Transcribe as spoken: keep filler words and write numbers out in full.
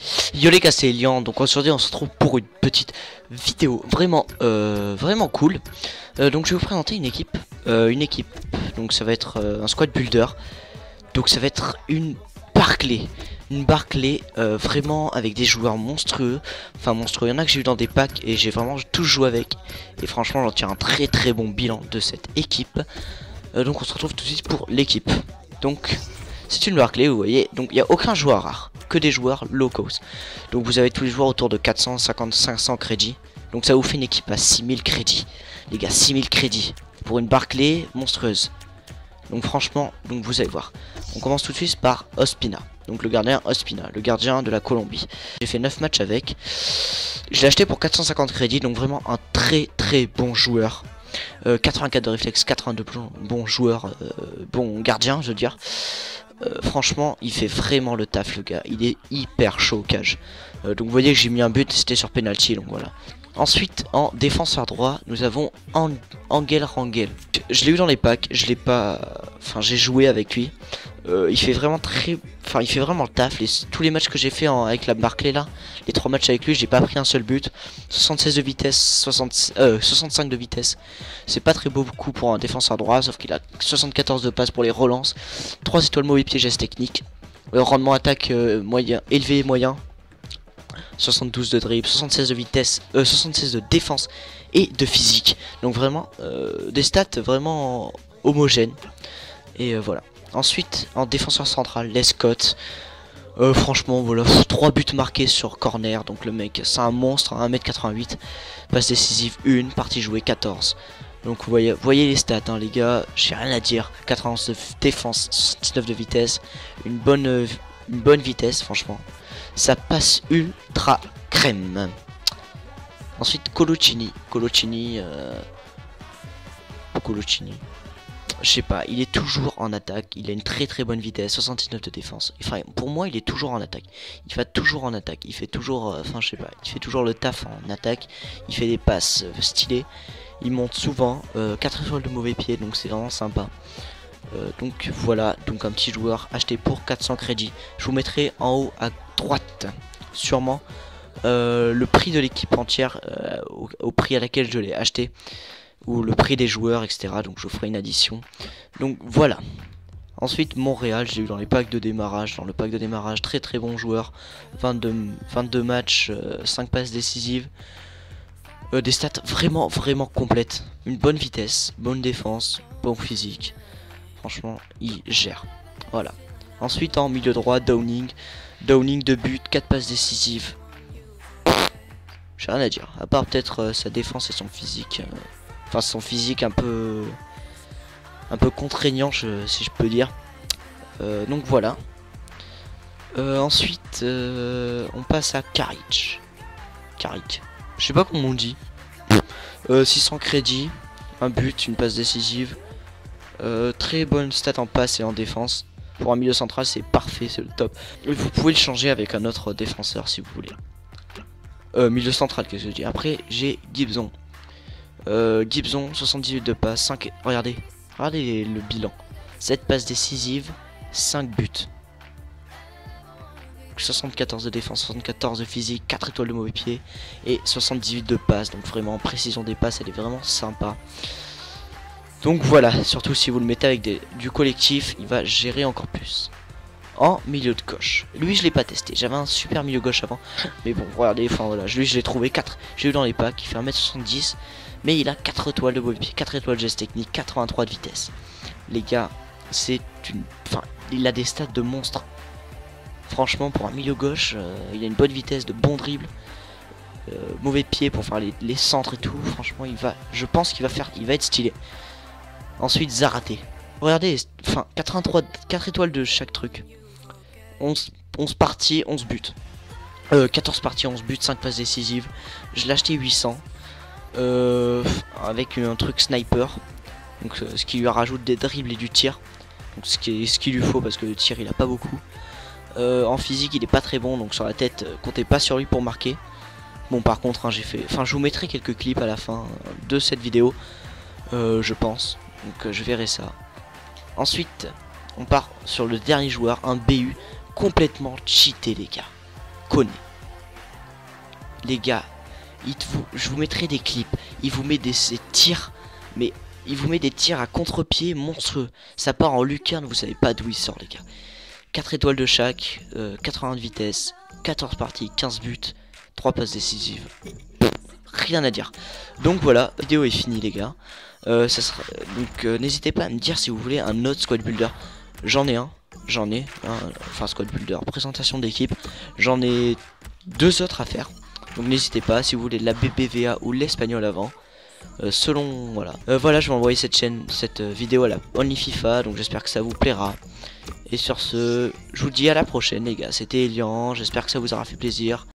Yo les gars, c'est Elian. Donc aujourd'hui on se retrouve pour une petite vidéo vraiment euh, vraiment cool. euh, Donc je vais vous présenter une équipe euh, Une équipe, donc ça va être euh, un squad builder. Donc ça va être une Barclay Une Barclay euh, vraiment avec des joueurs monstrueux. Enfin monstrueux, il y en a que j'ai eu dans des packs et j'ai vraiment tous joué avec. Et franchement j'en tire un très très bon bilan de cette équipe. euh, Donc on se retrouve tout de suite pour l'équipe. Donc c'est une Barclay, vous voyez. Donc il n'y a aucun joueur rare, que des joueurs low cost. Donc vous avez tous les joueurs autour de quatre cent cinquante à cinq cents crédits. Donc ça vous fait une équipe à six mille crédits. Les gars, six mille crédits pour une Barclay monstrueuse. Donc franchement, donc vous allez voir. On commence tout de suite par Ospina. Donc le gardien Ospina, le gardien de la Colombie. J'ai fait neuf matchs avec. Je l'ai acheté pour quatre cent cinquante crédits. Donc vraiment un très très bon joueur. euh, quatre-vingt-quatre de réflexe, quatre-vingt-deux bon, bon joueur, euh, bon gardien je veux dire. Euh, franchement il fait vraiment le taf le gars. Il est hyper chaud au cage. euh, Donc vous voyez que j'ai mis un but, c'était sur penalty. Donc voilà. Ensuite en défenseur droit nous avons Ang Angel Rangel. Je l'ai eu dans les packs, je l'ai pas. Enfin j'ai joué avec lui. euh, Il fait vraiment très. Enfin il fait vraiment le taf. les... Tous les matchs que j'ai fait en... avec la Barclay là, les trois matchs avec lui, j'ai pas pris un seul but. soixante-seize de vitesse, soixante... euh, soixante-cinq de vitesse. C'est pas très beau beaucoup pour un défenseur droit, sauf qu'il a soixante-quatorze de passe pour les relances, trois étoiles mauvais pied, geste technique. Le rendement attaque euh, moyen, élevé et moyen. soixante-douze de dribble, soixante-seize de vitesse, euh, soixante-seize de défense et de physique. Donc vraiment euh, des stats vraiment homogènes. Et euh, voilà. Ensuite en défenseur central, Les Scott. Euh, franchement voilà, trois buts marqués sur corner. Donc le mec c'est un monstre, un mètre quatre-vingt-huit. Passe décisive un, partie jouée quatorze. Donc vous voyez, voyez les stats hein, les gars, j'ai rien à dire. quatre-vingt-onze de défense, soixante-dix-neuf de vitesse. Une bonne, euh, une bonne vitesse franchement. Ça passe ultra crème. Ensuite Coloccini. Coloccini euh... Coloccini. Je sais pas, il est toujours en attaque. Il a une très très bonne vitesse, soixante-dix-neuf de défense. Enfin, pour moi il est toujours en attaque. Il va toujours en attaque. Il fait toujours, euh, enfin je sais pas, il fait toujours le taf en attaque. Il fait des passes euh, stylées. Il monte souvent, euh, quatre étoiles de mauvais pied, donc c'est vraiment sympa. Euh, donc voilà, donc un petit joueur acheté pour quatre cents crédits. Je vous mettrai en haut à droite sûrement euh, le prix de l'équipe entière, euh, au, au prix à laquelle je l'ai acheté, ou le prix des joueurs, etc. Donc je ferai une addition. Donc voilà. Ensuite Montréal, j'ai eu dans les packs de démarrage. Dans le pack de démarrage, très très bon joueur. vingt-deux, vingt-deux matchs, euh, cinq passes décisives. Euh, des stats vraiment vraiment complètes. Une bonne vitesse, bonne défense, bon physique. Franchement il gère. Voilà. Ensuite en milieu droit, Downing. Downing de but, quatre passes décisives. J'ai rien à dire. À part peut-être euh, sa défense et son physique. Euh, enfin son physique un peu un peu contraignant je, si je peux dire. Euh, donc voilà. Euh, ensuite euh, on passe à Karic. Karic. Je sais pas comment on dit. Euh, six cents crédits, un but, une passe décisive. Euh, très bonne stat en passe et en défense. Pour un milieu central c'est parfait, c'est le top. Vous pouvez le changer avec un autre défenseur si vous voulez. Euh, milieu central qu'est-ce que je dis. Après j'ai Gibson. Euh, Gibson, soixante-dix-huit de passe, cinq. Regardez, regardez le bilan. sept passes décisives, cinq buts. soixante-quatorze de défense, soixante-quatorze de physique, quatre étoiles de mauvais pied et soixante-dix-huit de passe. Donc vraiment précision des passes, elle est vraiment sympa. Donc voilà, surtout si vous le mettez avec des, du collectif, il va gérer encore plus. En milieu de gauche, lui je l'ai pas testé, j'avais un super milieu gauche avant. Mais bon, regardez, enfin voilà, lui je l'ai trouvé quatre. J'ai eu dans les packs, il fait un mètre soixante-dix. Mais il a quatre étoiles de mauvais pied, quatre étoiles de geste technique, quatre-vingt-trois de vitesse. Les gars, c'est une... Enfin, il a des stats de monstre. Franchement pour un milieu gauche, euh, il a une bonne vitesse, de bon dribble, euh, mauvais pied pour faire les, les centres et tout. Franchement il va, je pense qu'il va faire, il va être stylé. Ensuite Zaraté. Regardez, enfin quatre-vingt-trois, quatre étoiles de chaque truc. onze, onze parties, onze buts. Euh, quatorze parties, onze buts, cinq passes décisives. Je l'ai acheté huit cents. Euh, avec un truc sniper. Donc ce qui lui rajoute des dribbles et du tir. Donc ce qui, ce qu'il lui faut parce que le tir il a pas beaucoup. Euh, en physique il est pas très bon, donc sur la tête euh, comptez pas sur lui pour marquer. Bon par contre hein, j'ai fait, enfin je vous mettrai quelques clips à la fin euh, de cette vidéo, euh, je pense, donc euh, je verrai ça. Ensuite on part sur le dernier joueur, un B U complètement cheaté les gars. connaît. Les gars, il vous, je vous mettrai des clips. Il vous met des, des tirs, mais il vous met des tirs à contre-pied monstrueux. Ça part en lucarne, vous savez pas d'où il sort, les gars. quatre étoiles de chaque, euh, quatre-vingts de vitesse, quatorze parties, quinze buts, trois passes décisives. Rien à dire. Donc voilà, la vidéo est finie, les gars. Euh, ça sera, donc euh, n'hésitez pas à me dire si vous voulez un autre squad builder. J'en ai un, j'en ai un, enfin squad builder, présentation d'équipe. J'en ai deux autres à faire. Donc n'hésitez pas si vous voulez la B B V A ou l'espagnol avant. Euh, selon voilà. Euh, voilà, je vais envoyer cette chaîne, cette euh, vidéo à la Only FIFA. Donc j'espère que ça vous plaira. Et sur ce, je vous dis à la prochaine, les gars. C'était Elian. J'espère que ça vous aura fait plaisir.